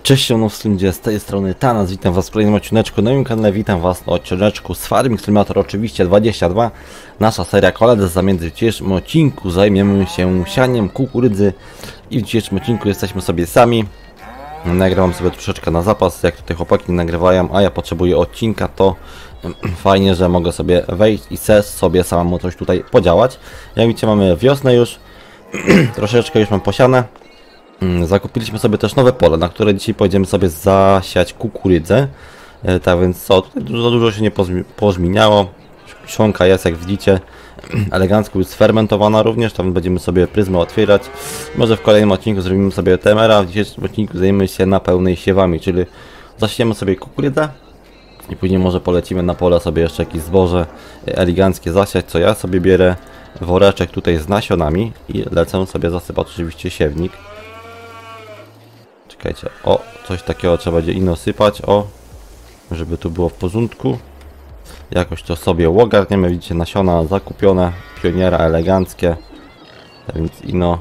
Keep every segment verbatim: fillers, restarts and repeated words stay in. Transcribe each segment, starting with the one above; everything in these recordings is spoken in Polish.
Cześć, ludzie, z tej strony Tanas, witam was w kolejnym odcineczku na moim kanale, witam was na odcineczku z Farming Simulator oczywiście dwadzieścia dwa. Nasza seria koledzy zamiędzy. W dzisiejszym odcinku zajmiemy się sianiem kukurydzy i w dzisiejszym odcinku jesteśmy sobie sami. Nagrywam sobie troszeczkę na zapas, jak tutaj chłopaki nagrywają, a ja potrzebuję odcinka, to fajnie, że mogę sobie wejść i ses sobie samemu coś tutaj podziałać. Jak widzicie, mamy wiosnę już, troszeczkę już mam posiane. Zakupiliśmy sobie też nowe pole, na które dzisiaj pojedziemy sobie zasiać kukurydzę. E, tak więc co, tutaj dużo, dużo się nie pozmieniało. Szonka jest, jak widzicie, elegancko już sfermentowana również, tam będziemy sobie pryzmę otwierać. Może w kolejnym odcinku zrobimy sobie temera, w dzisiejszym odcinku zajmiemy się na pełnej siewami, czyli zasiejemy sobie kukurydzę i później może polecimy na pole sobie jeszcze jakieś zboże eleganckie zasiać, co ja sobie bierę woreczek tutaj z nasionami i lecę sobie zasypać oczywiście siewnik. Czekajcie, o, coś takiego trzeba będzie ino sypać, o, żeby tu było w porządku. Jakoś to sobie ogarniemy, widzicie, nasiona zakupione, pioniera eleganckie, tak więc ino,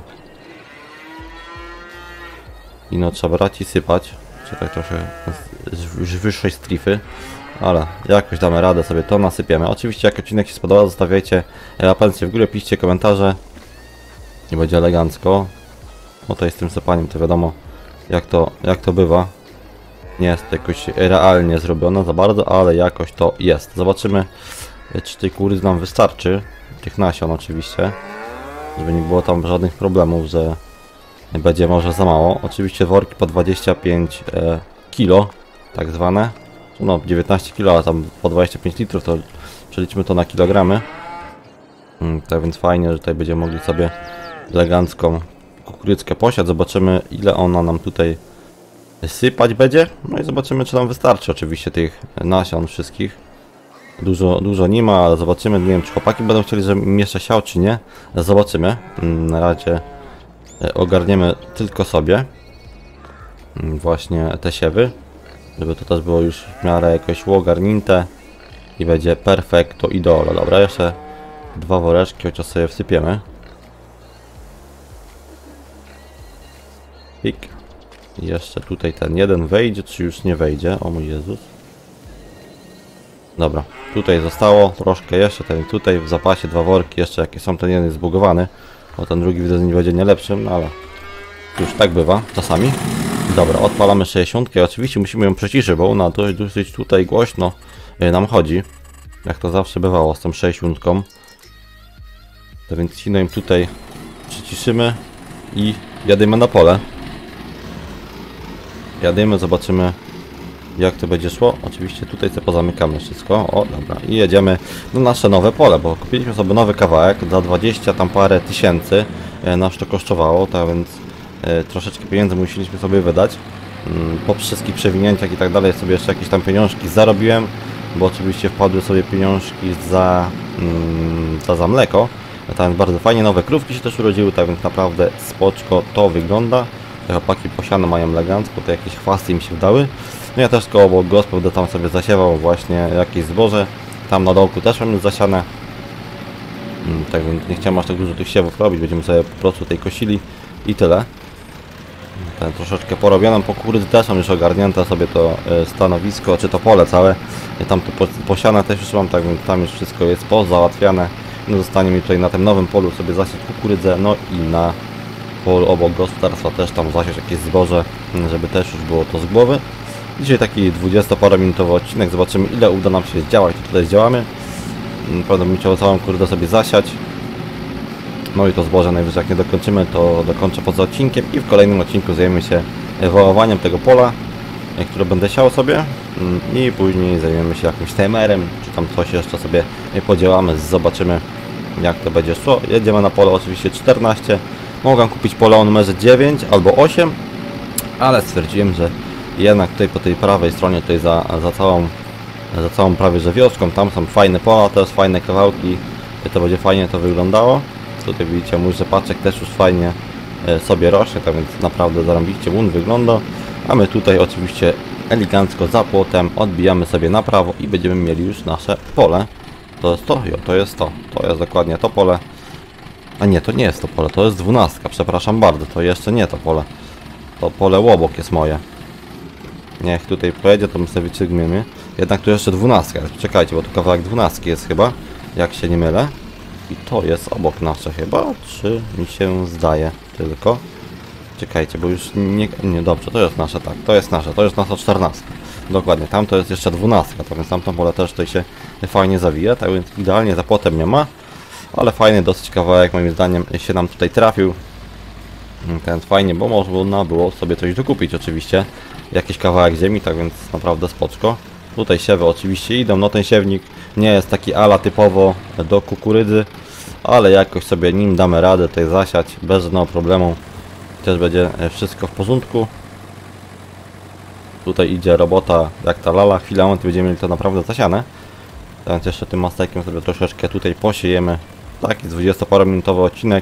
ino trzeba brać i sypać. Czekaj, trochę z wyższej strefy, ale jakoś damy radę, sobie to nasypiemy. Oczywiście jak odcinek się spodoba, zostawiajcie łapeczkę w górę, piszcie komentarze i będzie elegancko. No to jest z tym sypaniem, to wiadomo jak to, jak to bywa. Nie jest to jakoś realnie zrobione za bardzo, ale jakoś to jest. Zobaczymy, czy tej kukurydzy nam wystarczy, tych nasion oczywiście, żeby nie było tam żadnych problemów, że będzie może za mało. Oczywiście worki po dwadzieścia pięć kilo, tak zwane, no dziewiętnaście kilo, ale tam po dwadzieścia pięć litrów, to przeliczmy to na kilogramy. Tak więc fajnie, że tutaj będziemy mogli sobie elegancką kukurydzkę posiać, zobaczymy ile ona nam tutaj sypać będzie, no i zobaczymy czy nam wystarczy oczywiście tych nasion wszystkich. Dużo, dużo nie ma, ale zobaczymy, nie wiem czy chłopaki będą chcieli, żebym jeszcze siał czy nie, zobaczymy. Na razie ogarniemy tylko sobie właśnie te siewy, żeby to też było już w miarę jakoś ogarnięte i będzie perfekto idolo. Dobra, jeszcze dwa woreczki chociaż sobie wsypiemy. Pik. I jeszcze tutaj ten jeden wejdzie, czy już nie wejdzie? O mój Jezus. Dobra, tutaj zostało troszkę jeszcze, ten tutaj w zapasie dwa worki, jeszcze jakie są, ten jeden jest zbugowany, bo ten drugi widzę nie będzie nie lepszym, no ale już tak bywa czasami. Dobra, odpalamy sześćdziesiątkę, oczywiście musimy ją przyciszyć, bo ona dość, dosyć tutaj głośno nam chodzi, jak to zawsze bywało z tą sześćdziesiątką. To więc sino im tutaj przyciszymy i jadymy na pole. Jadymy, zobaczymy jak to będzie szło. Oczywiście tutaj sobie pozamykamy wszystko. O, dobra. I jedziemy na nasze nowe pole, bo kupiliśmy sobie nowy kawałek za dwadzieścia tam parę tysięcy. E, nas to kosztowało, tak więc e, troszeczkę pieniędzy musieliśmy sobie wydać. Mm, po wszystkich przewinięciach i tak dalej sobie jeszcze jakieś tam pieniążki zarobiłem, bo oczywiście wpadły sobie pieniążki za, mm, za, za mleko. Tak więc bardzo fajnie, nowe krówki się też urodziły, tak więc naprawdę spoczko to wygląda. Te chłopaki posiane mają elegancko, to jakieś chwasty im się wdały. No ja też koło gospody będę tam sobie zasiewał właśnie jakieś zboże. Tam na dołku też mam już zasiane. Tak więc nie chciałem aż tak dużo tych siewów robić, będziemy sobie po prostu tej kosili i tyle. Ten troszeczkę porobioną po kukurydzy też mam już ogarnięte sobie to stanowisko, czy to pole całe. Tam to posiane też już mam, tak więc tam już wszystko jest pozałatwiane. No zostanie mi tutaj na tym nowym polu sobie zasiać kukurydzę, no i na polu obok gospodarstwa też tam zasiać jakieś zboże, żeby też już było to z głowy. Dzisiaj taki dwudziestoparominutowy odcinek, zobaczymy ile uda nam się zdziałać, to tutaj zdziałamy. Prawda bym chciał całą kurydę sobie zasiać. No i to zboże najwyżej jak nie dokończymy, to dokończę poza odcinkiem i w kolejnym odcinku zajmiemy się wołowaniem tego pola, które będę siał sobie i później zajmiemy się jakimś temerem, czy tam coś jeszcze sobie podziałamy, zobaczymy jak to będzie szło. Jedziemy na pole oczywiście czternaście. Mogłem kupić pole o numerze dziewięć albo osiem, ale stwierdziłem, że jednak tutaj po tej prawej stronie, tutaj za, za, całą, za całą prawie że wioską, tam są fajne pola, też fajne kawałki, to będzie fajnie to wyglądało. Tutaj widzicie, mój rzepaczek też już fajnie sobie rośnie, tak więc naprawdę zarąbiście łun wygląda. A my tutaj oczywiście elegancko za płotem odbijamy sobie na prawo i będziemy mieli już nasze pole. To jest to? Jo, to jest to. To jest dokładnie to pole. A nie, to nie jest to pole, to jest dwunastka, przepraszam bardzo, to jeszcze nie to pole. To pole obok jest moje. Niech tutaj pojedzie, to my sobie wyciągniemy. Jednak tu jeszcze dwunastka jest. Czekajcie, bo tu kawałek dwunastki jest chyba, jak się nie mylę. I to jest obok nasze chyba, czy mi się zdaje tylko. Czekajcie, bo już nie... Nie, dobrze, to jest nasze, tak. To jest nasze, to jest nasza czternastka. Dokładnie, tam to jest jeszcze dwunastka, tak więc tamtą pole też tutaj się fajnie zawija, tak więc idealnie za płotem nie ma. Ale fajny dosyć kawałek, moim zdaniem, się nam tutaj trafił. Ten fajnie, bo można było sobie coś dokupić oczywiście. Jakiś kawałek ziemi, tak więc naprawdę spoczko. Tutaj siewy oczywiście idą, no ten siewnik nie jest taki ala typowo do kukurydzy, ale jakoś sobie nim damy radę tutaj zasiać bez żadnego problemu. Też będzie wszystko w porządku. Tutaj idzie robota jak ta lala, chwilę moment będziemy mieli to naprawdę zasiane. Więc jeszcze tym mastekiem sobie troszeczkę tutaj posiejemy. Taki dwudziestoparominutowy odcinek.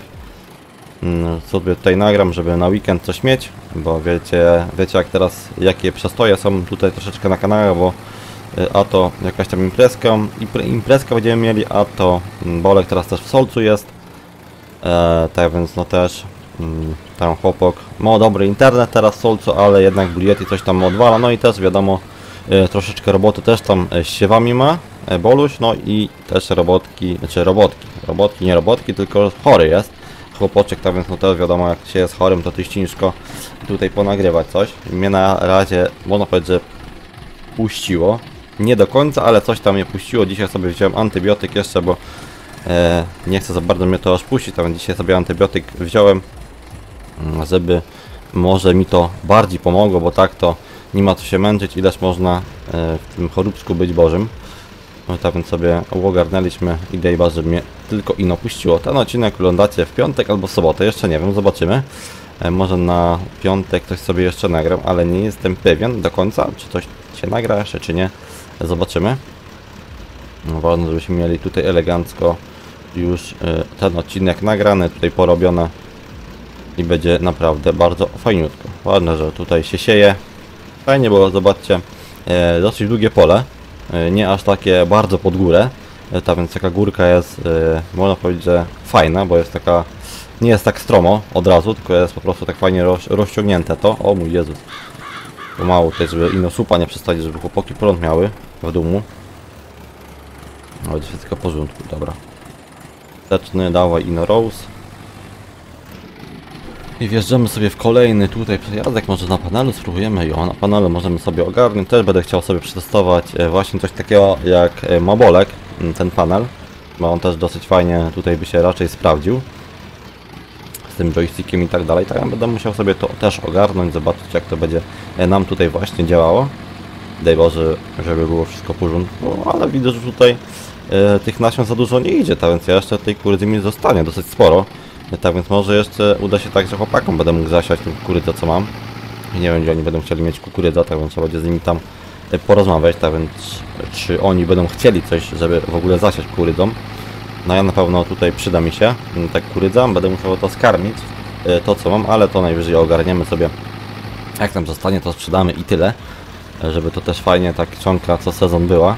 Sobie tutaj nagram, żeby na weekend coś mieć, bo wiecie, wiecie jak teraz, jakie przestoje są tutaj troszeczkę na kanale, bo a to jakaś tam imprezka, imprezka będziemy mieli, a to Bolek teraz też w Solcu jest, e, tak więc no też mm, tam chłopak ma dobry internet teraz w Solcu, ale jednak Bliety coś tam odwala, no i też wiadomo, e, troszeczkę roboty też tam z siewami ma, e, Boluś, no i też robotki, znaczy robotki, robotki, nie robotki, tylko chory jest. Chłopoczek, tak więc no też wiadomo, jak się jest chorym, to ty ciężko tutaj ponagrywać coś. Mnie na razie, można powiedzieć, że puściło. Nie do końca, ale coś tam mnie puściło. Dzisiaj sobie wziąłem antybiotyk jeszcze, bo e, nie chcę za bardzo mnie to aż puścić, tak więc dzisiaj sobie antybiotyk wziąłem, żeby może mi to bardziej pomogło, bo tak to nie ma co się męczyć, ileż można e, w tym choróbsku być Bożym. No tak więc sobie ogarnęliśmy i daj was, żeby mnie tylko ino puściło. Ten odcinek oglądacie w piątek albo w sobotę, jeszcze nie wiem, zobaczymy. E, może na piątek coś sobie jeszcze nagram, ale nie jestem pewien do końca, czy coś się nagra jeszcze, czy nie. Zobaczymy. No, ważne, żebyśmy mieli tutaj elegancko już e, ten odcinek nagrany, tutaj porobione i będzie naprawdę bardzo fajniutko. Ważne, że tutaj się sieje. Fajnie, bo zobaczcie, e, dosyć długie pole. Nie aż takie bardzo pod górę, ta więc taka górka jest, yy, można powiedzieć, że fajna, bo jest taka, nie jest tak stromo od razu, tylko jest po prostu tak fajnie roz, rozciągnięte to. O mój Jezus, pomału tutaj, żeby ino słupa nie przestać, żeby chłopaki prąd miały w domu. No, będzie wszystko w porządku, dobra. Zaczny, dawaj ino Rose. I wjeżdżamy sobie w kolejny tutaj przejazdek, może na panelu spróbujemy ją, na panelu możemy sobie ogarnąć, też będę chciał sobie przetestować właśnie coś takiego jak Mobolek, ten panel, bo on też dosyć fajnie tutaj by się raczej sprawdził z tym joystickiem i tak dalej, tak ja będę musiał sobie to też ogarnąć, zobaczyć jak to będzie nam tutaj właśnie działało. Daj Boże, żeby było wszystko w porządku, ale widzę, że tutaj e, tych nasion za dużo nie idzie, tak więc ja jeszcze tej kurydzy mi zostanie dosyć sporo. Tak więc może jeszcze uda się tak, że chłopakom będę mógł zasiać tę kukurydzę, co mam. I nie wiem, gdzie oni będą chcieli mieć kukurydzę, tak więc trzeba będzie z nimi tam porozmawiać, tak więc czy oni będą chcieli coś, żeby w ogóle zasiać kukurydzą. No ja na pewno tutaj przyda mi się ta kukurydza, będę musiał to skarmić, to co mam, ale to najwyżej ogarniemy sobie. Jak tam zostanie, to sprzedamy i tyle, żeby to też fajnie ta kiszonka co sezon była.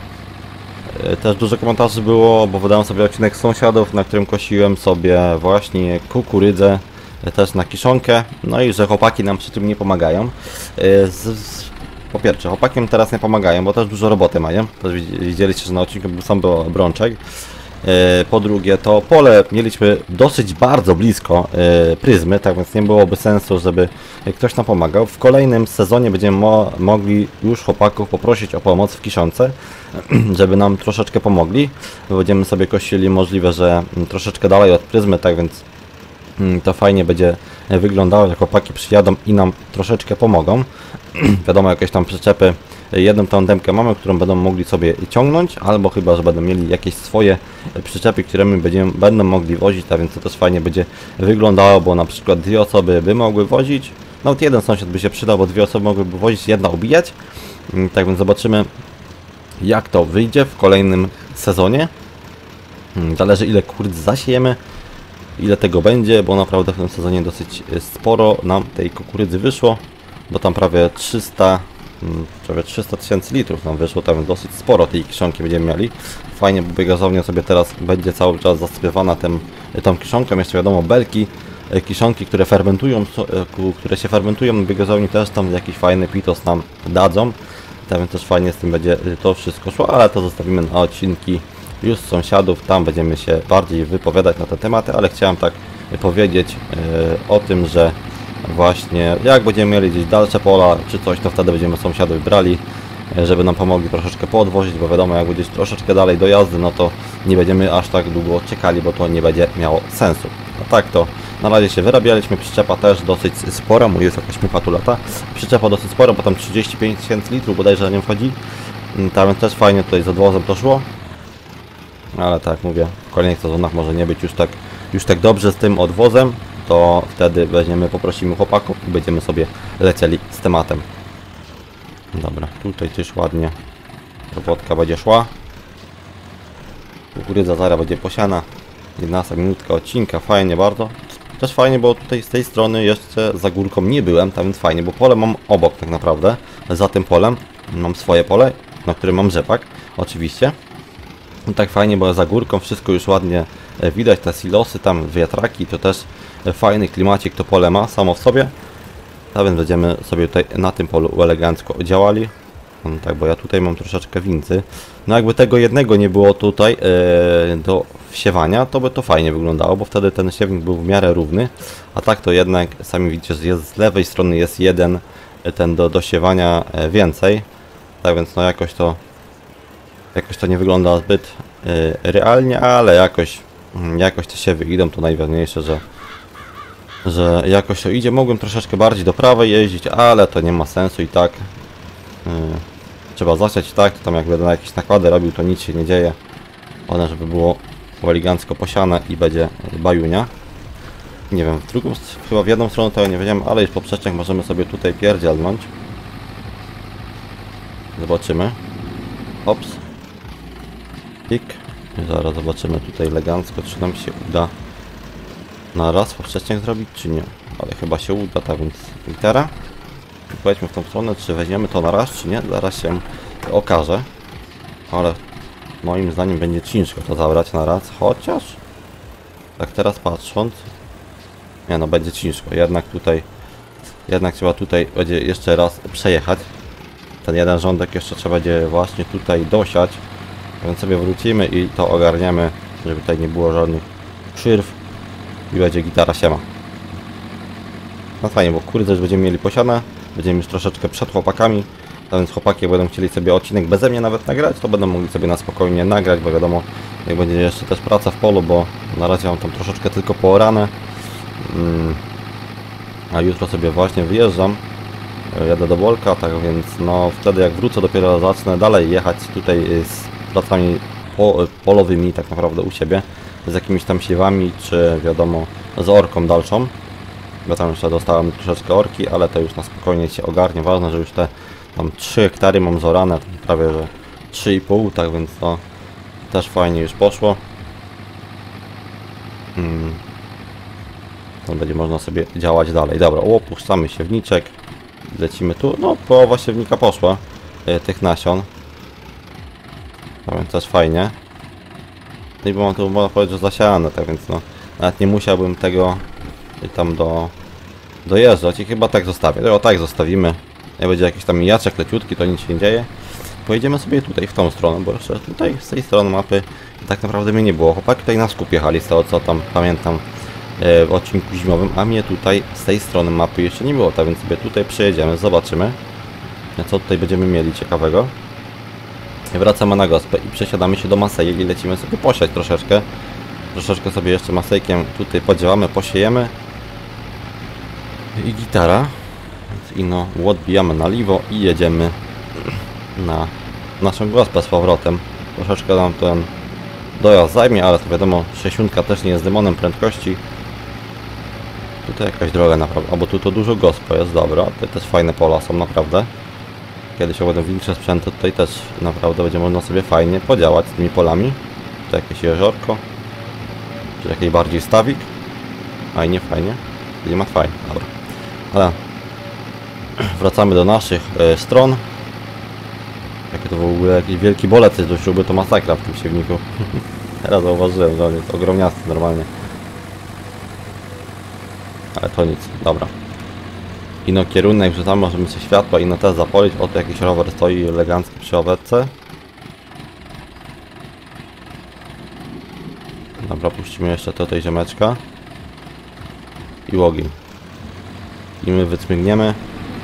Też dużo komentarzy było, bo wydałem sobie odcinek sąsiadów, na którym kosiłem sobie właśnie kukurydzę, też na kiszonkę, no i że chłopaki nam przy tym nie pomagają. Z, z, po pierwsze, chłopakiem teraz nie pomagają, bo też dużo roboty mają, też widzieliście, że na odcinku był sam był Brączek. Po drugie, to pole mieliśmy dosyć bardzo blisko pryzmy, tak więc nie byłoby sensu, żeby ktoś nam pomagał. W kolejnym sezonie będziemy mo mogli już chłopaków poprosić o pomoc w kiszonce, żeby nam troszeczkę pomogli. Będziemy sobie kosili możliwe, że troszeczkę dalej od pryzmy, tak więc to fajnie będzie wyglądało, że chłopaki przyjadą i nam troszeczkę pomogą. Wiadomo, jakieś tam przyczepy, jedną tandemkę mamy, którą będą mogli sobie ciągnąć, albo chyba, że będą mieli jakieś swoje przyczepy, które my będziemy, będą mogli wozić, a więc to też fajnie będzie wyglądało, bo na przykład dwie osoby by mogły wozić, nawet jeden sąsiad by się przydał, bo dwie osoby mogłyby wozić, jedna ubijać. Tak więc zobaczymy, jak to wyjdzie w kolejnym sezonie. Zależy, ile kurd zasiejemy, ile tego będzie, bo naprawdę w tym sezonie dosyć sporo nam tej kukurydzy wyszło, bo tam prawie trzysta, prawie trzysta tysięcy litrów nam wyszło, tam dosyć sporo tej kiszonki będziemy mieli. Fajnie, bo biogazownia sobie teraz będzie cały czas zasypywana tym, tą kiszonką, jeszcze wiadomo belki e, kiszonki, które fermentują, so, e, które się fermentują na biogazowni, też tam jakiś fajny pitos nam dadzą. Tak więc też fajnie z tym będzie to wszystko szło, ale to zostawimy na odcinki już z sąsiadów, tam będziemy się bardziej wypowiadać na te tematy, ale chciałem tak powiedzieć e, o tym, że właśnie jak będziemy mieli gdzieś dalsze pola czy coś, to wtedy będziemy sąsiadów brali, e, żeby nam pomogli troszeczkę poodwozić, bo wiadomo, jak gdzieś troszeczkę dalej do jazdy, no to nie będziemy aż tak długo czekali, bo to nie będzie miało sensu. A tak to na razie się wyrabialiśmy, przyczepa też dosyć spora, mój jest jakaś mucha tu lata, przyczepa dosyć spora, bo tam trzydzieści pięć tysięcy litrów bodajże na nią wchodzi, tam więc też fajnie tutaj z odwozem to szło. Ale tak jak mówię, w kolejnych sezonach może nie być już tak, już tak dobrze z tym odwozem, to wtedy weźmiemy, poprosimy chłopaków i będziemy sobie lecieli z tematem. Dobra, tutaj też ładnie robotka będzie szła. Kukurydza zaraz będzie posiana. jedenasta minutka odcinka, fajnie bardzo. Też fajnie, bo tutaj z tej strony jeszcze za górką nie byłem, tam więc fajnie, bo pole mam obok tak naprawdę. Za tym polem mam swoje pole, na którym mam rzepak, oczywiście. No tak fajnie, bo za górką wszystko już ładnie widać, te silosy, tam wiatraki, to też fajny klimacik to pole ma samo w sobie. A więc będziemy sobie tutaj na tym polu elegancko działali. No tak, bo ja tutaj mam troszeczkę wincy. No jakby tego jednego nie było tutaj yy, do wsiewania, to by to fajnie wyglądało, bo wtedy ten siewnik był w miarę równy. A tak to jednak, sami widzicie, że jest z lewej strony jest jeden ten do dosiewania więcej. Tak więc no jakoś to Jakoś to nie wygląda zbyt y, realnie, ale jakoś, y, jakoś te siewy idą, to najważniejsze, że, że jakoś to idzie. Mogłem troszeczkę bardziej do prawej jeździć, ale to nie ma sensu i tak. Y, trzeba zasiać tak, to tam jak będę jakieś nakłady robił, to nic się nie dzieje. One, żeby było elegancko posiane i będzie bajunia. Nie wiem, w drugą, chyba w jedną stronę to ja nie wiedziałem, ale już po przeczniach możemy sobie tutaj pierdzielnąć. Zobaczymy. Ops. Pik. I zaraz zobaczymy tutaj elegancko, czy nam się uda na raz poprzeczniak zrobić, czy nie. Ale chyba się uda, tak więc litera. Pojedźmy w tą stronę, czy weźmiemy to na raz, czy nie. Zaraz się okaże. Ale moim zdaniem będzie ciężko to zabrać na raz, chociaż tak teraz patrząc, nie no, będzie ciężko. Jednak tutaj, jednak trzeba tutaj będzie jeszcze raz przejechać. Ten jeden rządek jeszcze trzeba będzie właśnie tutaj dosiać. Więc sobie wrócimy i to ogarniemy, żeby tutaj nie było żadnych przyrw i będzie gitara siema. No fajnie, bo kurydzę już będziemy mieli posiane, będziemy już troszeczkę przed chłopakami, a więc chłopaki jak będą chcieli sobie odcinek beze mnie nawet nagrać, to będą mogli sobie na spokojnie nagrać, bo wiadomo, jak będzie jeszcze też praca w polu, bo na razie mam tam troszeczkę tylko poorane, hmm. a jutro sobie właśnie wyjeżdżam, jadę do Bolka, tak więc no wtedy jak wrócę dopiero zacznę dalej jechać tutaj z pracami po, polowymi tak naprawdę u siebie, z jakimiś tam siewami, czy wiadomo z orką dalszą, bo tam jeszcze dostałem troszeczkę orki, ale to już na spokojnie się ogarnie. Ważne, że już te tam trzy hektary mam zorane, prawie że trzy i pół, tak więc to też fajnie już poszło. Hmm. To będzie można sobie działać dalej. Dobra, opuszczamy siewniczek, lecimy tu, no połowa siewnika poszła, e, tych nasion. No więc też fajnie. No i bo mam tu, można powiedzieć, że zasiane, tak więc no nawet nie musiałbym tego tam do dojeżdżać i chyba tak zostawię. No tak zostawimy. Jak będzie jakiś tam mijaczek leciutki, to nic się nie dzieje. Pojedziemy sobie tutaj w tą stronę, bo jeszcze tutaj z tej strony mapy tak naprawdę mnie nie było. Chłopaki tutaj na skup jechali, z tego co tam pamiętam w odcinku zimowym, a mnie tutaj z tej strony mapy jeszcze nie było, tak więc sobie tutaj przejedziemy, zobaczymy co tutaj będziemy mieli ciekawego. Wracamy na gospę i przesiadamy się do Masei i lecimy sobie posiać troszeczkę. Troszeczkę sobie jeszcze masejkiem tutaj podziałamy, posiejemy. I gitara. I no, odbijamy na lewo i jedziemy na naszą gospę z powrotem. Troszeczkę nam ten dojazd zajmie, ale to wiadomo, sześćdziesiątka też nie jest demonem prędkości. Tutaj jakaś droga naprawdę, albo tu to dużo gospo jest, dobra. Tutaj też fajne pola są naprawdę. Kiedyś jak będą większe sprzęty, tutaj też naprawdę będzie można sobie fajnie podziałać z tymi polami. Tutaj jakieś jeziorko, czy jakiś bardziej stawik. Fajnie, fajnie. Klimat fajnie, dobra. Ale wracamy do naszych e, stron. Jakie to w ogóle jakiś wielki bolec jest do śruby, to masakra w tym siewniku. Teraz zauważyłem, że on jest ogromniasty normalnie. Ale to nic, dobra. Ino kierunek, że tam możemy sobie światła, ino też zapolić. Oto jakiś rower stoi elegancki przy owetce. Dobra, puścimy jeszcze tutaj ziomeczka. I ogień. I my wycmygniemy.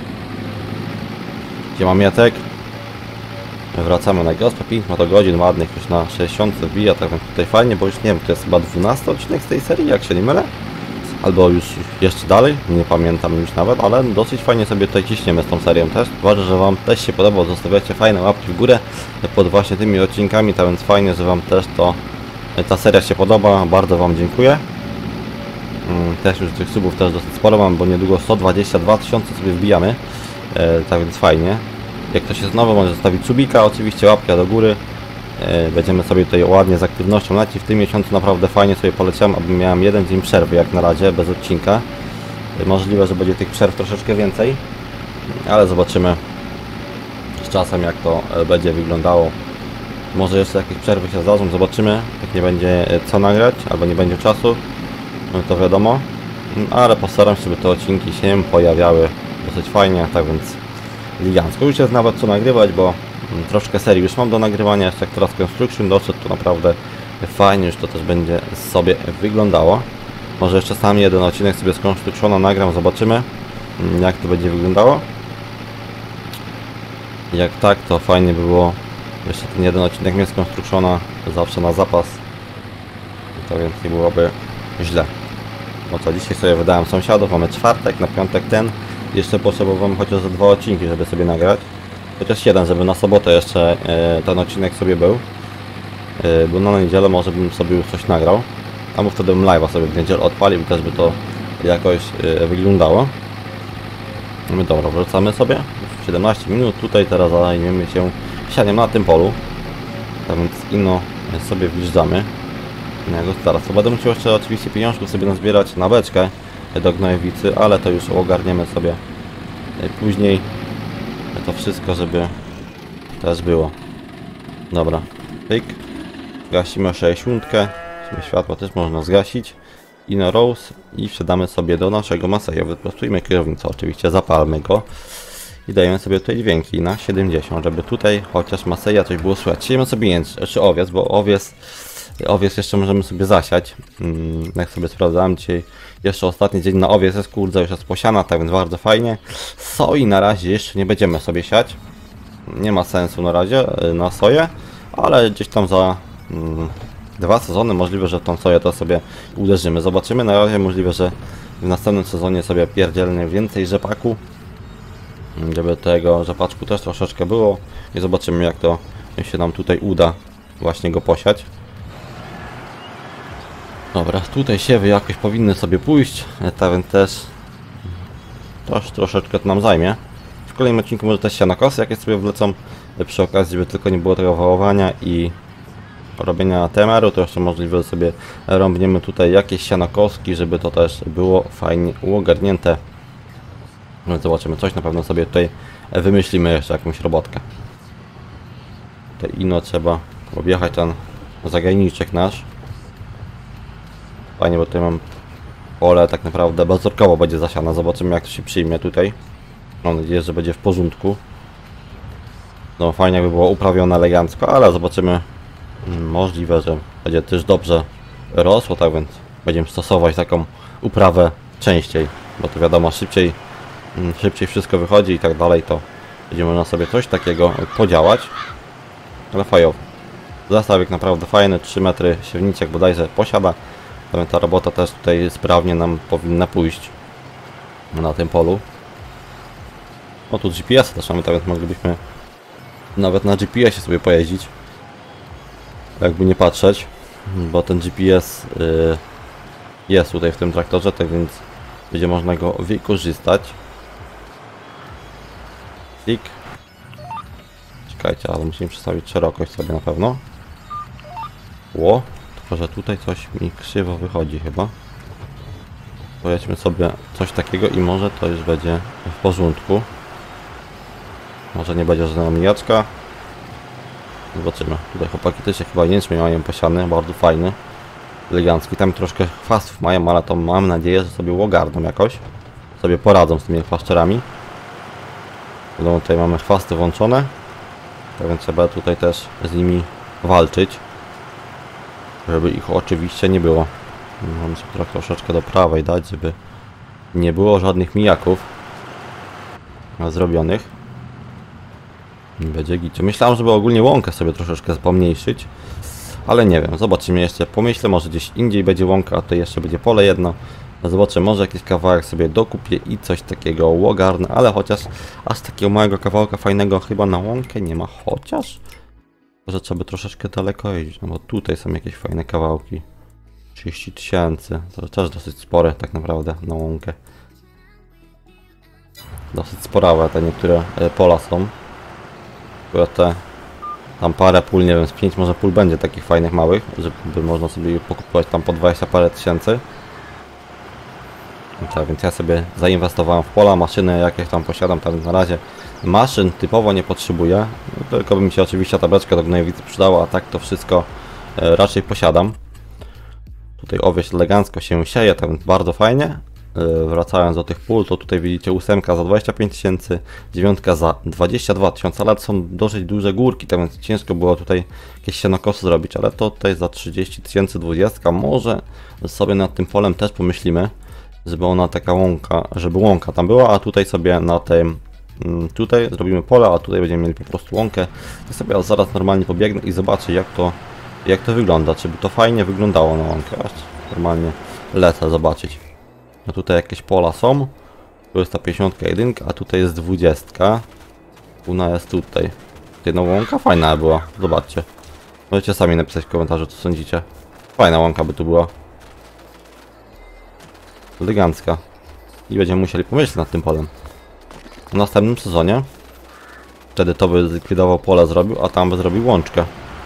Gdzie mam Mietek? Wracamy na gospę, pięć ma to godzin ładnych, już na sześćdziesiąt wbija, tak więc tutaj fajnie, bo już nie wiem, to jest chyba dwunasty odcinek z tej serii, jak się nie mylę. Albo już jeszcze dalej, nie pamiętam już nawet, ale dosyć fajnie sobie tutaj ciśniemy z tą serią też. Uważam, że Wam też się podoba, zostawiacie fajne łapki w górę pod właśnie tymi odcinkami, tak więc fajnie, że Wam też to ta seria się podoba, bardzo Wam dziękuję. Też już tych subów też dosyć sporo mam, bo niedługo sto dwadzieścia dwa tysiące sobie wbijamy, e, tak więc fajnie. Jak ktoś jest nowy, może zostawić subika, oczywiście łapkę do góry. E, będziemy sobie tutaj ładnie z aktywnością lecieć. W tym miesiącu naprawdę fajnie sobie poleciałem, aby miałem jeden dzień przerwy jak na razie, bez odcinka. E, możliwe, że będzie tych przerw troszeczkę więcej, ale zobaczymy z czasem, jak to e, będzie wyglądało. Może jeszcze jakieś przerwy się zdarzą, zobaczymy, jak nie będzie e, co nagrać, albo nie będzie czasu, no to wiadomo. Ale postaram się, żeby te odcinki się pojawiały dosyć fajnie, tak więc elegancko. Już jest nawet co nagrywać, bo troszkę serii już mam do nagrywania, jeszcze jak teraz Construction doszedł, to naprawdę fajnie już to też będzie sobie wyglądało. Może jeszcze sam jeden odcinek sobie z Constructiona nagram, zobaczymy jak to będzie wyglądało. Jak tak, to fajnie by było jeszcze ten jeden odcinek mieć z Constructiona zawsze na zapas, to więc nie byłoby źle. No co, dzisiaj sobie wydałem sąsiadów, mamy czwartek, na piątek ten. Jeszcze potrzebowałem chociaż za dwa odcinki, żeby sobie nagrać. Chociaż jeden, żeby na sobotę jeszcze e, ten odcinek sobie był. E, bo na niedzielę może bym sobie już coś nagrał. A bo wtedy bym live'a sobie w niedzielę odpalił, też by to jakoś e, wyglądało. No dobra, wracamy sobie. Już siedemnaście minut, tutaj teraz zajmiemy się sianiem na tym polu. Tak więc ino sobie wjeżdżamy. Na gospodarstwo. Będę musiał jeszcze oczywiście pieniążków sobie nazbierać na beczkę do gnojowicy, ale to już ogarniemy sobie później. To wszystko, żeby też było. Dobra, pyk. Gasimy sześćdziesiątkę. Światło też można zgasić. Ino Rose i wsiadamy sobie do naszego Maseja. Wyprostujmy kierownicę, oczywiście zapalmy go. I dajemy sobie tutaj dźwięki na siedemdziesiąt, żeby tutaj chociaż Maseja coś było słychać. Siejemy sobie jęcz, czy owiec, bo owiec Owiec jeszcze możemy sobie zasiać. Hmm, jak sobie sprawdzałem dzisiaj, jeszcze ostatni dzień na owiec jest, kurde, już jest posiana, tak więc bardzo fajnie. Soi na razie jeszcze nie będziemy sobie siać. Nie ma sensu na razie na soję, ale gdzieś tam za hmm, dwa sezony możliwe, że tą soję to sobie uderzymy. Zobaczymy, na razie możliwe, że w następnym sezonie sobie pierdzielnie więcej rzepaku, żeby tego rzepaczku też troszeczkę było i zobaczymy, jak to się nam tutaj uda właśnie go posiać. Dobra, tutaj siewy jakoś powinny sobie pójść, tak więc też, też troszeczkę to nam zajmie. W kolejnym odcinku może też sianokosy jakieś sobie wlecą przy okazji, żeby tylko nie było tego wałowania i robienia temeru, to jeszcze możliwe, że sobie rąbniemy tutaj jakieś sianokoski, żeby to też było fajnie uogarnięte. No zobaczymy, coś na pewno sobie tutaj wymyślimy, jeszcze jakąś robotkę. Tutaj ino trzeba objechać ten zagajniczek nasz. Fajnie, bo tutaj mam pole tak naprawdę bezorkowo będzie zasiane. Zobaczymy, jak to się przyjmie tutaj. Mam nadzieję, że będzie w porządku. No fajnie by było uprawione elegancko, ale zobaczymy. Możliwe, że będzie też dobrze rosło, tak więc będziemy stosować taką uprawę częściej, bo to wiadomo, szybciej szybciej wszystko wychodzi i tak dalej, to będzie można sobie coś takiego podziałać. Ale fajowo. Zestawik naprawdę fajny, trzy metry siewniczek bodajże posiada. Ta robota też tutaj sprawnie nam powinna pójść na tym polu. O, tu G P S też mamy, tak więc moglibyśmy nawet na G P S-ie sobie pojeździć. Jakby nie patrzeć, bo ten G P S yy, jest tutaj w tym traktorze, tak więc będzie można go wykorzystać. Klik. Czekajcie, ale musimy przestawić szerokość sobie na pewno. Ło. Tylko, że tutaj coś mi krzywo wychodzi chyba. Pojedźmy sobie coś takiego i może to już będzie w porządku. Może nie będzie żadna mijaczka. Zobaczymy. Tutaj chłopaki też się chyba jęczmień mają posiany, bardzo fajny. elegancki. Tam troszkę chwastów mają, ale to mam nadzieję, że sobie ogarną jakoś. Sobie poradzą z tymi chwaszczerami. Wiadomo, tutaj mamy chwasty włączone. Tak więc trzeba tutaj też z nimi walczyć. Żeby ich oczywiście nie było. Mamy sobie troszeczkę do prawej dać, żeby nie było żadnych mijaków zrobionych. Będzie gicie. Myślałem, żeby ogólnie łąkę sobie troszeczkę pomniejszyć. Ale nie wiem, zobaczymy jeszcze. Pomyślę, może gdzieś indziej będzie łąka, a to jeszcze będzie pole jedno. Zobaczę, może jakiś kawałek sobie dokupię i coś takiego ogarnę, ale chociaż aż takiego małego kawałka fajnego chyba na łąkę nie ma, chociaż że trzeba by troszeczkę daleko iść, no bo tutaj są jakieś fajne kawałki. trzydzieści tysięcy, to też dosyć spore tak naprawdę na łąkę. Dosyć sporawe te niektóre pola są. Tylko te tam parę pól, nie wiem, z pięć może pól będzie takich fajnych małych, żeby można sobie pokupować tam po dwadzieścia parę tysięcy. Tak, więc ja sobie zainwestowałem w pola, maszyny jakieś tam posiadam, tam na razie maszyn typowo nie potrzebuję, tylko by mi się oczywiście tabeleczka do gnojowicy przydała, a tak to wszystko e, raczej posiadam. Tutaj owieś elegancko się sieje, tak więc bardzo fajnie. E, wracając do tych pól, to tutaj widzicie ósemka za dwadzieścia pięć tysięcy, dziewiątka za dwadzieścia dwa tysiące, ale to są dosyć duże górki, tak więc ciężko było tutaj jakieś sianokosy zrobić, ale to tutaj za trzydzieści tysięcy dwadzieścia, może sobie nad tym polem też pomyślimy, żeby ona taka łąka, żeby łąka tam była, a tutaj sobie na tym, tutaj zrobimy pole, a tutaj będziemy mieli po prostu łąkę. To sobie zaraz normalnie pobiegnę i zobaczę jak to, jak to wygląda, czy by to fajnie wyglądało na łąkę. Aż normalnie lecę zobaczyć. No tutaj jakieś pola są, tu jest ta pięćdziesiątka jeden, a tutaj jest dwudziestka. Una jest tutaj. Tutaj no łąka fajna była, zobaczcie. Możecie sami napisać w komentarzu co sądzicie. Fajna łąka by tu była. Elegancka. I będziemy musieli pomyśleć nad tym polem. W następnym sezonie wtedy to by zlikwidował pole, zrobił, a tam by zrobił łączkę.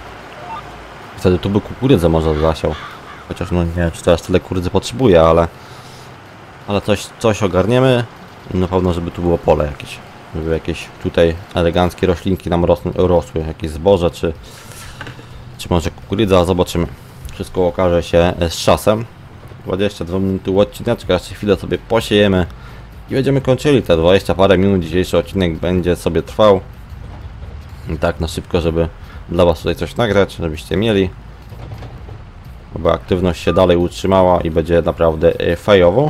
Wtedy tu by kukurydzę może zasiał. Chociaż no nie wiem, czy teraz tyle kukurydzy potrzebuje, ale ale coś, coś ogarniemy. Na pewno, żeby tu było pole jakieś. Żeby jakieś tutaj eleganckie roślinki nam rosły, rosły. Jakieś zboże, czy czy może kukurydza, zobaczymy. Wszystko okaże się z czasem. dwadzieścia dwa minuty odcineczka, jeszcze chwilę sobie posiejemy i będziemy kończyli te dwadzieścia parę minut. Dzisiejszy odcinek będzie sobie trwał i tak na szybko, żeby dla was tutaj coś nagrać, żebyście mieli, aby aktywność się dalej utrzymała i będzie naprawdę fajowo.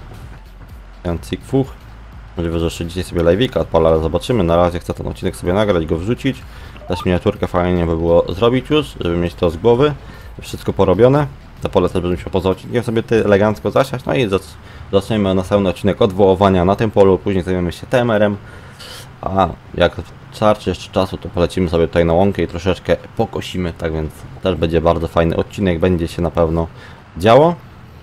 Cik fuch. Możliwe, że jeszcze dzisiaj sobie live'ika odpalę, ale zobaczymy. Na razie chcę ten odcinek sobie nagrać, go wrzucić. Też miniaturkę fajnie by było zrobić już, żeby mieć to z głowy. Wszystko porobione. Te pole też będę musiał poza odcinkiem sobie ty elegancko zasiać. No i zaczniemy następny odcinek od wołowania na tym polu, później zajmiemy się T M R-em. A jak starczy jeszcze czasu, to polecimy sobie tutaj na łąkę i troszeczkę pokosimy. Tak więc też będzie bardzo fajny odcinek, będzie się na pewno działo.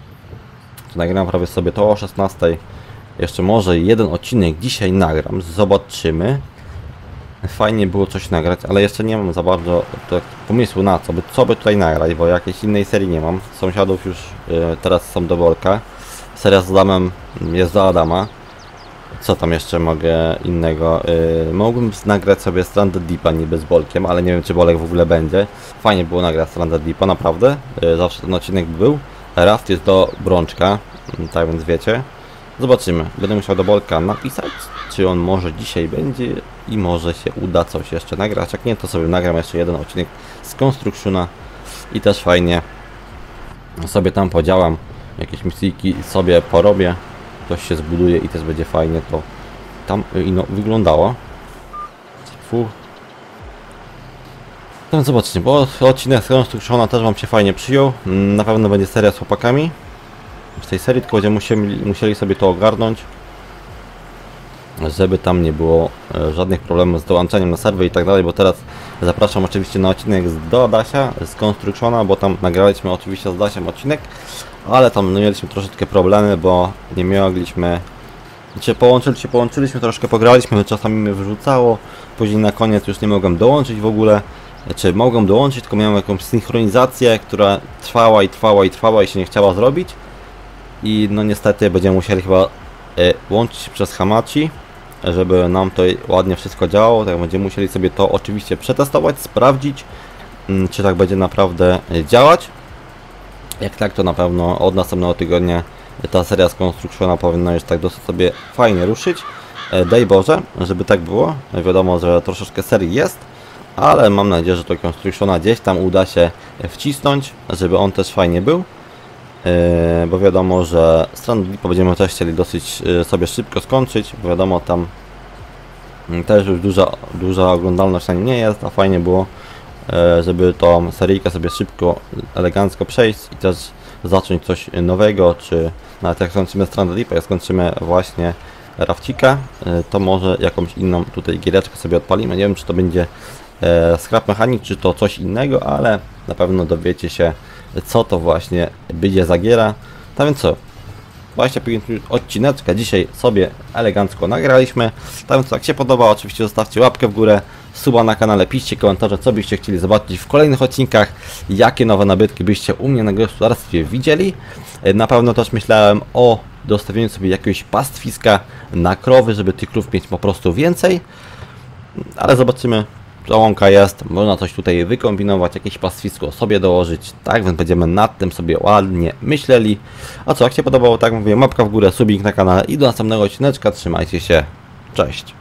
To nagram prawie sobie to o szesnastej. Jeszcze może jeden odcinek dzisiaj nagram, zobaczymy. Fajnie było coś nagrać, ale jeszcze nie mam za bardzo pomysłu na co by, co by tutaj nagrać, bo jakiejś innej serii nie mam. Sąsiadów już y, teraz są do Bolka. Seria z Adamem jest do Adama. Co tam jeszcze mogę innego? Y, mogłem nagrać sobie Stranded Deepa niby z Bolkiem, ale nie wiem czy Bolek w ogóle będzie. Fajnie było nagrać Stranded Deepa, naprawdę. Y, zawsze ten odcinek by był. Raft jest do Brączka, tak więc wiecie. Zobaczymy. Będę musiał do Bolka napisać, czy on może dzisiaj będzie i może się uda coś jeszcze nagrać. Jak nie, to sobie nagram jeszcze jeden odcinek z Constructiona i też fajnie sobie tam podziałam. Jakieś misyjki sobie porobię. Coś się zbuduje i też będzie fajnie to tam ino wyglądało. Fu. No zobaczcie, bo odcinek z Constructiona też wam się fajnie przyjął. Na pewno będzie seria z chłopakami. W tej serii tylko będziemy musieli, musieli sobie to ogarnąć, żeby tam nie było e, żadnych problemów z dołączeniem na serwer i tak dalej, bo teraz zapraszam oczywiście na odcinek z, do Adasia, z Constructiona, bo tam nagraliśmy oczywiście z Adasiem odcinek, ale tam no, mieliśmy troszeczkę problemy, bo nie mogliśmy, znaczy połączyli się, połączyliśmy, troszkę pograliśmy, czasami mnie wyrzucało, później na koniec już nie mogłem dołączyć w ogóle, czy mogłem dołączyć, tylko miałem jakąś synchronizację, która trwała i trwała i trwała i się nie chciała zrobić. I no niestety będziemy musieli chyba y, łączyć się przez Hamachi, żeby nam to ładnie wszystko działało. Tak będziemy musieli sobie to oczywiście przetestować, sprawdzić, y, czy tak będzie naprawdę y, działać. Jak tak, to na pewno od następnego tygodnia ta seria z Constructiona powinna już tak dosyć sobie fajnie ruszyć. Daj Boże, żeby tak było. Wiadomo, że troszeczkę serii jest, ale mam nadzieję, że to Constructiona gdzieś tam uda się wcisnąć, żeby on też fajnie był. Bo wiadomo, że Stranded Deepa będziemy też chcieli dosyć sobie szybko skończyć, bo wiadomo, tam też już duża, duża oglądalność na nim nie jest, a fajnie było, żeby tą seryjkę sobie szybko, elegancko przejść i też zacząć coś nowego, czy nawet jak skończymy Stranded Deepa, jak skończymy właśnie Rafcika, to może jakąś inną tutaj giereczkę sobie odpalimy. Nie wiem, czy to będzie Scrap Mechanic, czy to coś innego, ale na pewno dowiecie się, co to właśnie będzie za giera. Tak więc co? dwadzieścia pięć minut odcineczka dzisiaj sobie elegancko nagraliśmy. Tak więc jak się podoba, oczywiście zostawcie łapkę w górę, suba na kanale, piszcie komentarze, co byście chcieli zobaczyć w kolejnych odcinkach, jakie nowe nabytki byście u mnie na gospodarstwie widzieli. Na pewno też myślałem o dostawieniu sobie jakiegoś pastwiska na krowy, żeby tych krów mieć po prostu więcej, ale zobaczymy. Łąka jest, można coś tutaj wykombinować, jakieś pastwisko sobie dołożyć, tak więc będziemy nad tym sobie ładnie myśleli. A co, jak się podobało, tak mówię, łapka w górę, subik na kanale i do następnego odcineczka, trzymajcie się, cześć.